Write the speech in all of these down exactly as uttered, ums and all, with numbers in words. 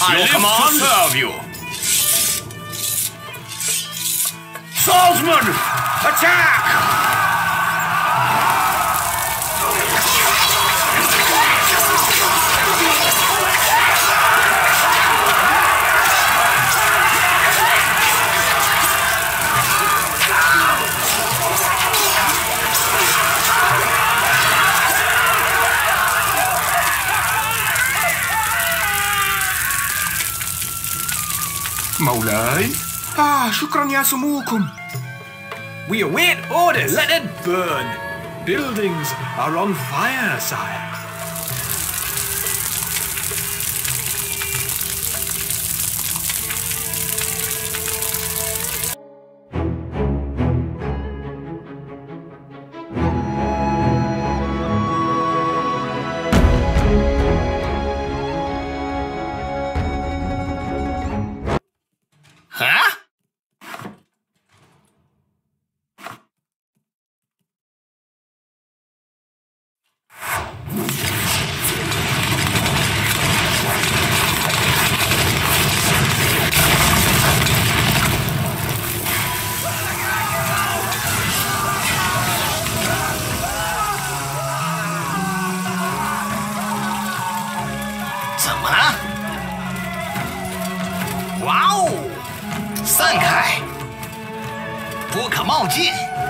I Your live command? to serve you. Swordsman, attack! مولاي آه شكرا يا سموكم. We await orders. Let it burn. Buildings are on fire, sire. Huh? 怎么了？哇哦！散开，不可冒进。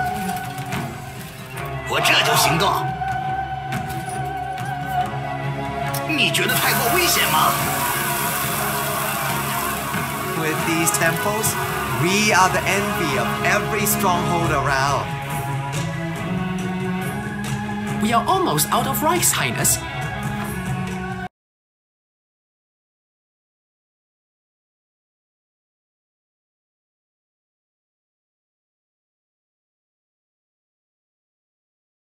我这就行动。你觉得太过危险吗？ With these temples, we are the envy of every stronghold around. We are almost out of rice, Highness.